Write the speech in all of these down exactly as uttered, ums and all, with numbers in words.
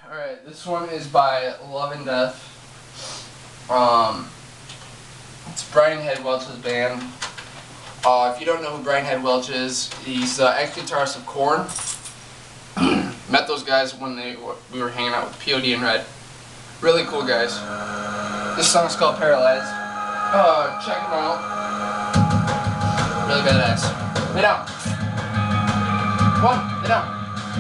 Alright, this one is by Love and Death. Um, it's Brian Head Welch's band. Uh, if you don't know who Brian Head Welch is, he's the ex-guitarist of Korn. Met those guys when they we were hanging out with P O D and Red. Really cool guys. This song's called Paralyzed. Uh, check them out. Really badass. Lay down. One, lay down.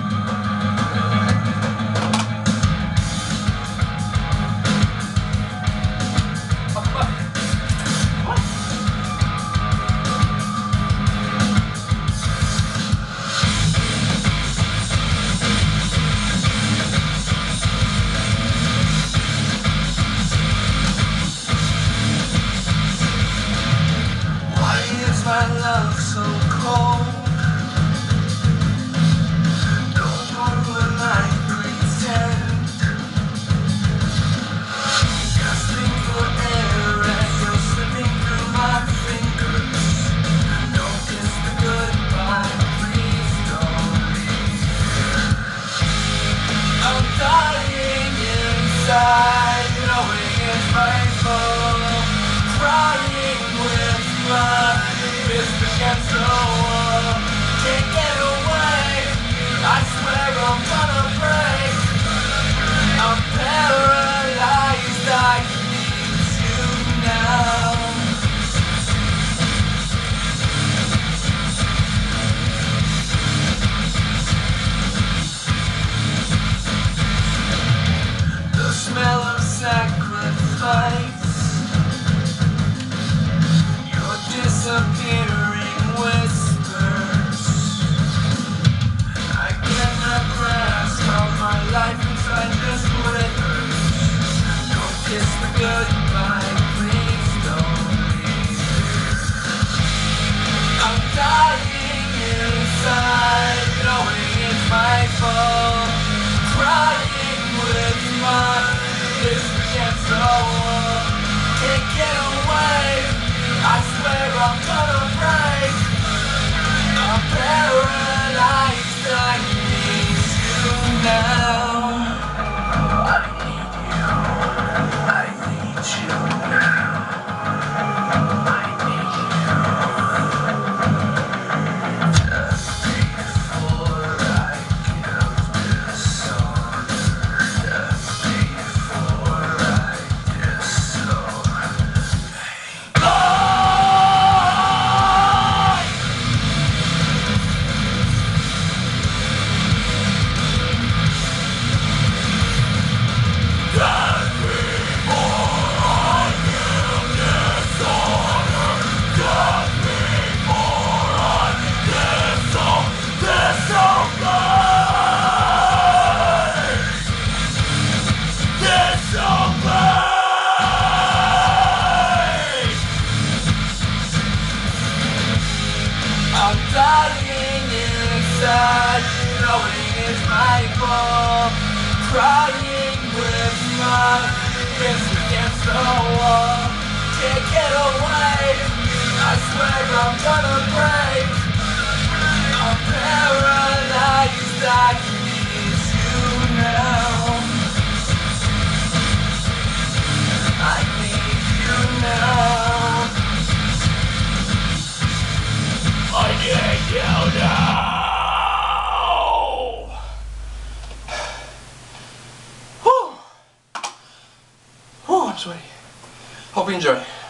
My love so cold. Don't know when I pretend. Gasping for air as you're slipping through my fingers. Don't kiss the goodbye, please don't leave. I'm dying inside, knowing it's my fault. Crying with my fist against the wall, can't get away. I swear I'm gonna break. I'm paralyzed, I need you now. The smell of sacrifice, disappearing whispers. I cannot grasp how my life inside just withers. Don't kiss the goodbye, please don't leave. I'm dying inside, knowing it's my fault. Crying with my fist against the wall, can't get away. I swear I'm gonna break. I'm paralyzed, I need you now. I need you, I need you now. I need you. Just before I give dishonor, just before I disown. I'm dying inside, knowing it's my fault. Crying with my fist against the wall, can't get away. I swear I'm gonna break. I'm paralyzed, I need you now. I need you now. I need you now! Whew. Whew, I'm sweaty. Hope you enjoy.